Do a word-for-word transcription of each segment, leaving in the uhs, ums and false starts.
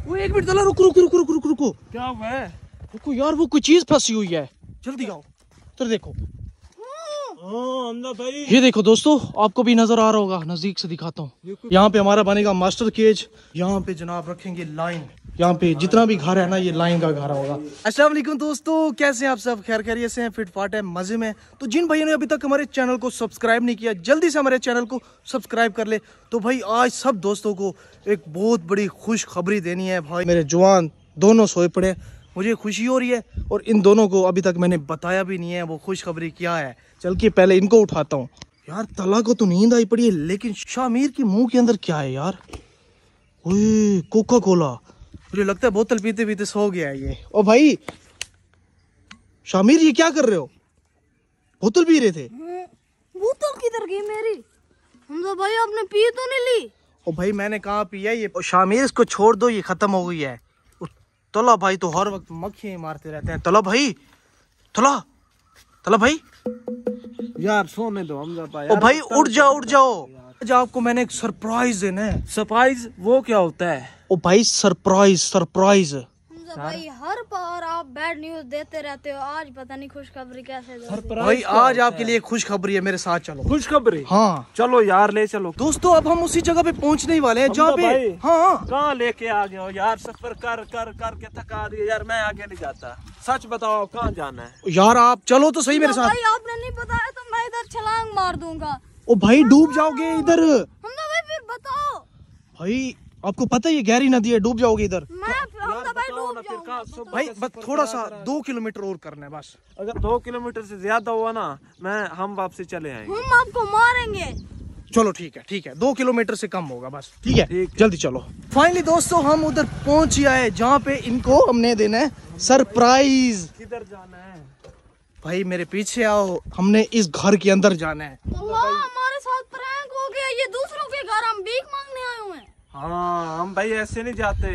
वो एक मिनट, रुको रुको रुको रुको रुको रुको। क्या हुआ है? रुको यार, वो कोई चीज फंसी हुई है, जल्दी आओ। तो देखो, हाँ हमजा भाई, ये देखो दोस्तों, आपको भी नजर आ रहा होगा, नजदीक से दिखाता हूँ। यहाँ पे हमारा बनेगा मास्टर केज। यहाँ पे जनाब रखेंगे लाइन। यहाँ पे जितना भी घर है ना, ये लाइन का घर होगा। अस्सलाम वालेकुम दोस्तों, कैसे हैं आप सब? खैर खैरियत से हैं, फिट फाट है, मजे में। तो जिन भाइयों ने अभी तक हमारे चैनल को सब्सक्राइब नहीं किया, जल्दी से हमारे चैनल को सब्सक्राइब कर ले। तो भाई आज सब दोस्तों को एक बहुत बड़ी खुशखबरी देनी है। भाई मेरे जवान दोनों सोए पड़े, मुझे खुशी हो रही है, और इन दोनों को अभी तक मैंने बताया भी नहीं है वो खुशखबरी क्या है। चल के पहले इनको उठाता हूँ। यार तला को तो नींद आई पड़ी है, लेकिन शामिर के मुंह के अंदर क्या है यार? ओए कोका कोला, मुझे लगता है बोतल पीते पीते सो गया है ये। ओ भाई शामिर, ये क्या कर रहे हो? बोतल पी रहे थे? बोतल किधर गई मेरी? हमजा भाई आपने पी तो नहीं ली? ओ भाई मैंने कहाँ पिया ये? शामिर इसको छोड़ दो, ये खत्म हो गई है। तला भाई तो हर वक्त मक्खियां मारते रहते हैं। तला भाई, तला तला भाई यार सोने दो हमजा भाई। ओ भाई उठ जाओ उठ जाओ, आज आपको मैंने एक सरप्राइज देना है। सरप्राइज? वो क्या होता है? ओ भाई सरप्राइज सरप्राइज। हमजा भाई हर बार आप बैड न्यूज देते रहते हो, आज पता नहीं खुशखबरी कैसे दोगे? भाई आज आपके लिए खुशखबरी है, मेरे साथ चलो। खुशखबरी? हाँ चलो यार, ले चलो दोस्तों। अब हम उसी जगह पे पहुंचने ही वाले हैं जहाँ पे, हाँ कहाँ लेके आ गए हो यार? सफर कर कर कर के थका दिए यार, मैं आगे नहीं जाता। सच बताओ कहाँ जाना है? यार आप चलो तो सही मेरे साथ। भाई आपने नहीं बताया तो मैं इधर छलांग मार दूंगा। ओ भाई डूब जाओगे इधर। हमजा भाई फिर बताओ। भाई आपको पता है ये गहरी नदी है, डूब जाओगे इधर। मैं हमजा भाई डूब जाऊंगा। भाई बस थोड़ा सा दो किलोमीटर और करना है बस। अगर दो किलोमीटर से ज्यादा हुआ ना, मैं हम वापसी चले आएंगे। हम आपको मारेंगे। चलो ठीक है ठीक है, दो किलोमीटर से कम होगा बस। ठीक है, ठीक है। जल्दी चलो। फाइनली दोस्तों हम उधर पहुंच ही आए जहाँ पे इनको हमने देना है सरप्राइज। किधर जाना है? भाई मेरे पीछे आओ, हमने इस घर के अंदर जाना है। अल्लाह, हमारे साथ प्रैंक हो गया। ये दूसरों के घर हम भीख मांगने आए हुए हैं। हाँ हम भाई ऐसे नहीं जाते।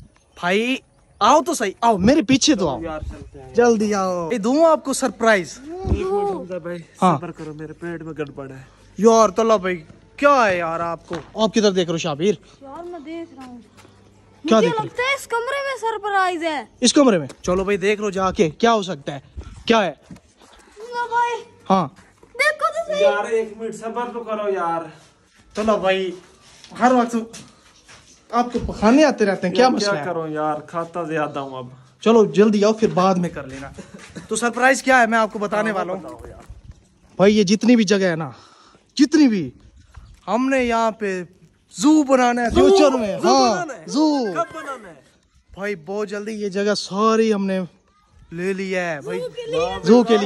भाई आओ तो सही, आओ मेरे पीछे तो आओ यार चलते हैं। जल्दी आओ। ये दूं आपको सरप्राइज। एक मिनट हमजा भाई, हाँ। सब्र करो, मेरे पेट में गड़बड़ है। यार तला भाई क्या है यार आपको? आप किधर देख रहे हो शाबिर? यार मैं देख रहा हूँ, क्या मुझे देख रहे हो? लगता है इस कमरे में सरप्राइज है। इस कमरे में? चलो भाई देख लो जाके, क्या हो सकता है, क्या है? हमजा भाई हाँ देखो तो सही। यार एक मिनट सब्र तो करो यार। तला भाई हर वक्त आपको पखाने आते रहते हैं, क्या यार, मसला क्या है? करो यार, खाता ज्यादा हूँ अब। चलो जल्दी आओ, फिर बाद में कर लेना। तो सरप्राइज क्या है मैं आपको बताने वाला हूँ। भाई ये जितनी भी जगह है ना, जितनी भी, हमने यहाँ पे जू बनाना है फ्यूचर में। हाँ जू। कब बनाना है? भाई बहुत जल्दी ये जगह सारी हमने ले लिया है भाई, जू के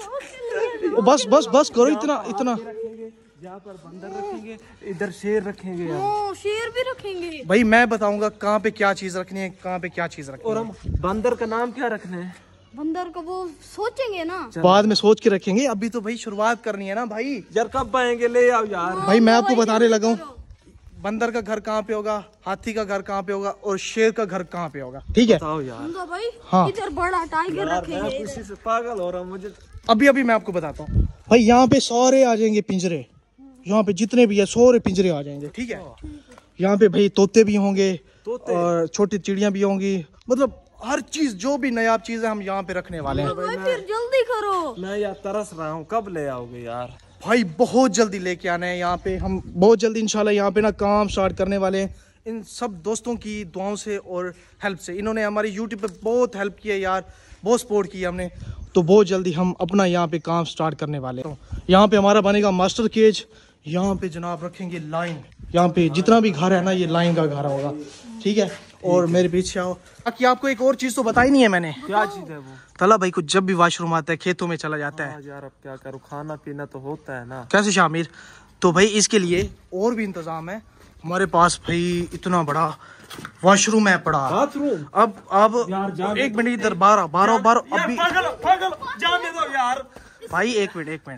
लिए। बस बस बस करो, इतना इतना। यहाँ पर बंदर रखेंगे, इधर शेर रखेंगे यार। ओ, शेर भी रखेंगे। भाई मैं बताऊंगा कहाँ पे क्या चीज रखनी है, कहाँ पे क्या चीज रखनी और है। हम बंदर का नाम क्या रखना है? बंदर को वो सोचेंगे ना, बाद में सोच के रखेंगे, अभी तो भाई शुरुआत करनी है ना भाई। यार कब आएंगे? ले आओ यार। भाई मैं आपको बताने लगा हूँ, बंदर का घर कहाँ पे होगा, हाथी का घर कहाँ पे होगा, और शेर का घर कहाँ पे होगा। ठीक है बताओ यार। हमजा भाई हाँ। इधर बड़ा टाइगर यार रखेंगे। मैं इधर। खुशी से पागल हो रहा हूँ मुझे। अभी अभी मैं आपको बताता हूँ। भाई यहाँ पे सारे आ जाएंगे पिंजरे, यहाँ पे जितने भी है सारे पिंजरे आ जाएंगे। ठीक है, यहाँ पे भाई तोते भी होंगे, तोते? और छोटी चिड़िया भी होंगी, मतलब हर चीज जो भी नायाब चीज है हम यहाँ पे रखने वाले हैं। भाई फिर जल्दी करो। मैं यार तरस रहा हूँ, कब ले आओगे यार? भाई बहुत जल्दी लेके आना है यहाँ पे, हम बहुत जल्दी इंशाल्लाह यहाँ पे ना काम स्टार्ट करने वाले हैं। इन सब दोस्तों की दुआओं से और हेल्प से, इन्होंने हमारी यूट्यूब पे बहुत हेल्प की है यार, बहुत सपोर्ट किया हमने। तो बहुत जल्दी हम अपना यहाँ पे काम स्टार्ट करने वाले हैं। यहाँ पे हमारा बनेगा मास्टर केज। यहाँ पे जनाब रखेंगे लाइन। यहाँ पे जितना भी घर है ना, ये लाइन का घर होगा। ठीक है, और मेरे पीछे आओ। बाकी आपको एक और चीज तो बताई नहीं है मैंने। क्या चीज है वो? तला भाई को जब भी वॉशरूम आता है खेतों में चला जाता है। हाँ यार अब क्या करूँ, खाना पीना तो होता है ना। कैसे शामिर? तो भाई इसके लिए और भी इंतजाम है हमारे पास। भाई इतना बड़ा वॉशरूम है पड़ा। बाथरूम? अब अब यार एक मिनट इधर, बारह बारह बारह अभी। पागल पागल जाने दो यार। भाई एक मिनट एक मिनट,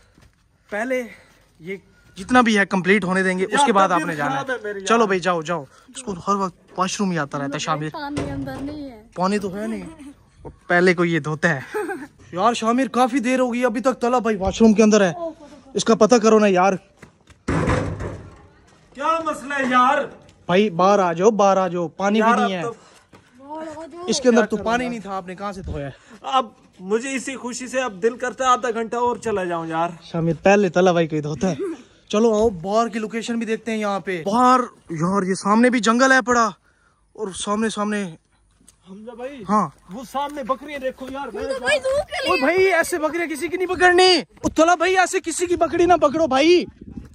पहले ये जितना भी है कंप्लीट होने देंगे, उसके बाद आपने जाना है। चलो भाई जाओ जाओ। इसको हर वक्त वॉशरूम ही आता रहता है शामिर। पानी अंदर नहीं है। पानी तो है नहीं, पहले को ये धोता है। यार शामिर काफी देर हो गई अभी तक तला भाई वॉशरूम के अंदर है, इसका पता करो ना यार। क्या मसला है यार? भाई बाहर आ जाओ, बाहर आ जाओ, पानी भी यार नहीं है अब तो इसके अंदर। तो पानी नहीं था, आपने कहाँ से धोया है? अब मुझे इसी खुशी से अब दिल करता है आधा घंटा और चला जाऊं यार। शामिर पहले तला भाई कहीं धोता है। चलो आओ बाहर की लोकेशन भी देखते हैं। यहाँ पे बाहर यार ये सामने भी जंगल है पड़ा, और सामने सामने हमजा भाई हाँ वो सामने बकरियां देखो यार। तो भाई धूप के ओ भाई ऐसे बकरियां किसी की नहीं पकड़नी। ओ तला भाई ऐसे किसी की बकरी ना पकड़ो भाई।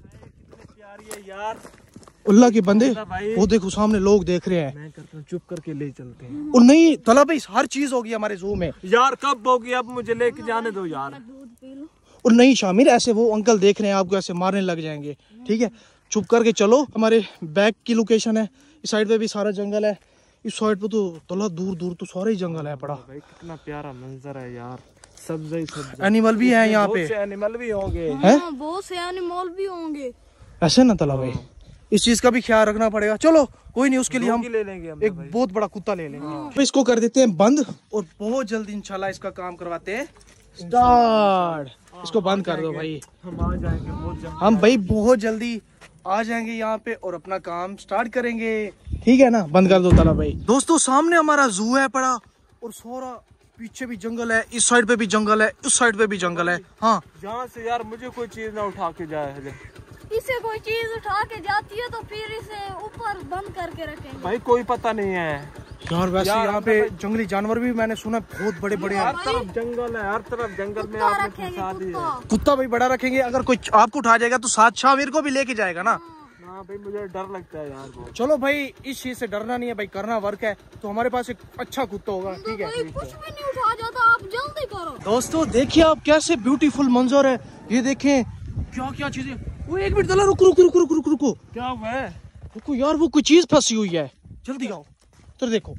प्यारी है यार। अल्लाह के बंदे, भाई। वो देखो सामने लोग देख रहे हैं। मैं करता हूँ चुप करके ले चलते हैं। और नहीं तला भाई हर चीज होगी हमारे जू में। यार कब होगी, अब मुझे लेके जाने दो यार। दूध पी लो। और नहीं शामिर ऐसे वो अंकल देख रहे हैं आपको, ऐसे मारने लग जाएंगे। ठीक है चुप करके चलो। हमारे बैक की लोकेशन है, इस साइड पे भी सारा जंगल है, इस साइड पे तो तला दूर दूर तो सारा ही जंगल है पड़ा। भाई कितना प्यारा मंजर है यार। सब्जी सब्जी एनिमल भी है यहाँ पे, एनिमल भी होंगे। हाँ, बहुत से एनिमल भी होंगे। ऐसे ना तला भाई, इस चीज का भी ख्याल रखना पड़ेगा। चलो कोई नहीं, उसके लिए हम ले लेंगे हम एक बहुत बड़ा कुत्ता ले लेंगे। तो इसको कर देते हैं बंद, और बहुत जल्दी इंशाल्लाह इसका काम करवाते हैं स्टार्ट। इसको बंद कर दो भाई। हम आ जाएंगे बहुत जल्दी। हम भाई बहुत जल्दी आ जाएंगे यहाँ पे और अपना काम स्टार्ट करेंगे। ठीक है ना, बंद कर दो तला भाई। दोस्तों सामने हमारा जू है पड़ा, और सारा पीछे भी जंगल है, इस साइड पे भी जंगल है, इस साइड पे भी जंगल है। हाँ यहाँ से यार मुझे कोई चीज ना उठा के जाए। इसे कोई चीज उठा के जाती है तो फिर इसे ऊपर बंद करके रखेंगे। भाई कोई पता नहीं है यार। वैसे यार, यहाँ पे जंगली जानवर भी मैंने सुना बहुत बड़े बड़े हैं। हर तरफ जंगल है, हर तरफ जंगल में कुत्ता आपने रखेंगे, फंसा दी है। कुत्ता। कुत्ता भी बड़ा रखेंगे, अगर कोई आपको उठा जाएगा तो साथ शामिर को भी लेके जाएगा ना। हाँ भाई मुझे डर लगता है यार बहुत। चलो भाई इस चीज से डरना नहीं है भाई, करना वर्क है। तो हमारे पास एक अच्छा कुत्ता होगा। तो ठीक है कोई कुछ भी नहीं उठा जाता, आप जल्दी करो। दोस्तों देखिए आप कैसे ब्यूटीफुल मंजर है। ये देखें क्या क्या चीजें। वो एक मिनट दला रुको रुको रुको रुको रुको क्या हुआ है? रुको यार, वो कोई चीज फंसी हुई है। जल्दी आओ तो देखो।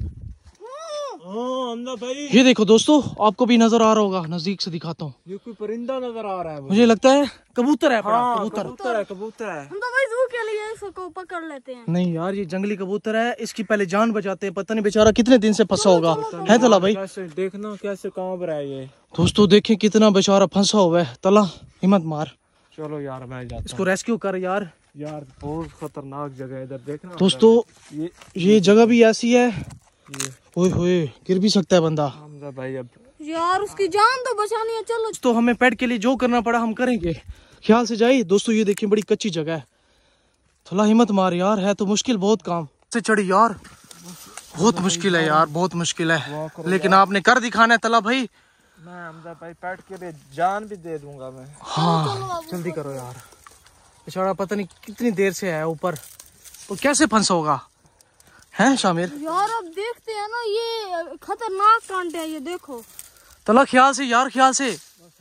हाँ हमजा भाई ये देखो दोस्तों, आपको भी नजर आ रहा होगा, नजदीक से दिखाता हूँ। ये कोई परिंदा नजर आ रहा है मुझे। मुझे लगता है कबूतर है। हाँ, कबूतर कबूतर है, कबूतर है। हम तो भाई जू के लिए इसको पकड़ लेते हैं। नहीं यार, ये जंगली कबूतर है, इसकी पहले जान बचाते हैं। पता नहीं बेचारा कितने दिन से फंसा होगा, है तला भाई। कैसे देखना कैसे कांप रहा है ये। दोस्तों देखें कितना बेचारा फंसा हुआ है। तला हिम्मत मार, चलो यार मैं जाता इसको रेस्क्यू कर यार। हूँ। यार बहुत खतरनाक जगह है इधर, देखना। दोस्तों ये ये जगह भी ऐसी है, ये ओए होए गिर भी सकता है बंदा। हमजा भाई अब यार उसकी जान तो बचानी है। चलो तो हमें पेट के लिए जो करना पड़ा हम करेंगे, ख्याल से जाइए। दोस्तों ये देखिए बड़ी कच्ची जगह है, थोड़ा हिम्मत मार यार, है तो मुश्किल बहुत काम से चढ़ी यार, बहुत मुश्किल है यार, बहुत मुश्किल है। लेकिन आपने कर दिखाना है तला भाई। मैं हमजा भाई पेट के लिए जान भी दे दूंगा मैं। हाँ जल्दी करो यार, बेचारा पता नहीं कितनी देर से है ऊपर, वो कैसे फंसा होगा, है शामिर। यार अब देखते हैं ना, ये खतरनाक कांटे है, ये देखो। तला ख्याल से यार, ख्याल से।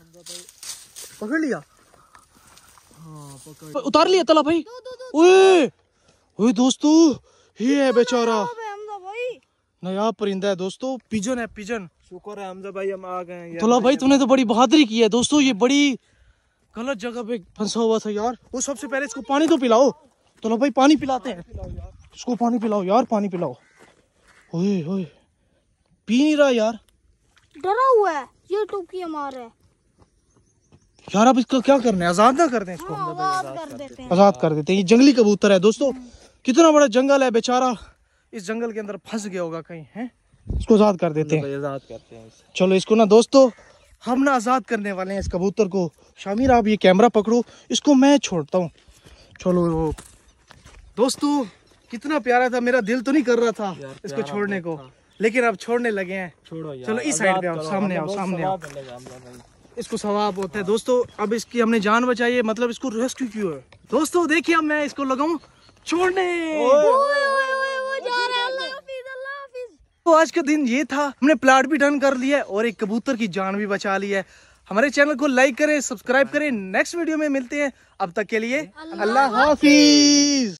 पकड़ लिया, हाँ पकड़ उतार लिया तला भाई। दो, दो, दो, ओए ओए दोस्तों, ये है बेचारा, अबे हमजा भाई। नया परिंदा है दोस्तों, पिजन है पिजन। शुक्र है हमजा भाई हम आ गए हैं। तला भाई तुमने तो बड़ी बहादुरी की है दोस्तों, ये बड़ी गलत जगह पे फंसा हुआ था यार। वो सबसे पहले इसको पानी तो पिलाओ। तला भाई पानी पिलाते हैं इसको, पानी पिलाओ यार, पानी पिलाओ। ओए ओए पी नहीं रहा यार, डरा हुआ है, ये टुकी मार है। यार अब इसको क्या करना है, आजाद ना कर दें इसको, हाँ, आजाद कर देते हैं। आजाद कर देते हैं। ये जंगली कबूतर है दोस्तों, कितना बड़ा जंगल है, बेचारा इस जंगल के अंदर फंस गया होगा कहीं, है। इसको आजाद कर देते हैं। आजाद करते हैं इसे। चलो इसको ना दोस्तों हम ना आजाद करने वाले हैं इस कबूतर को। शामिर आप ये कैमरा पकड़ो, इसको मैं छोड़ता हूँ। चलो दोस्तों कितना प्यारा था, मेरा दिल तो नहीं कर रहा था इसको छोड़ने को, लेकिन अब छोड़ने लगे हैं। छोड़ो यार, चलो इस साइड पे आओ, सामने आओ, सामने आओ। इसको सवाब होता है दोस्तों। अब इसकी हमने जान बचाई है, मतलब इसको रेस्क्यू किया है दोस्तों। देखिए अब मैं इसको लगाऊं छोड़ने। ओए ओए ओए वो जा रहा है, अल्लाह हाफिज, अल्लाह हाफिज। तो आज का दिन ये था, हमने प्लाट भी डन कर लिया है और एक कबूतर की जान भी बचा ली है। हमारे चैनल को लाइक करें, सब्सक्राइब करें। नेक्स्ट वीडियो में मिलते हैं, अब तक के लिए अल्लाह हाफिज।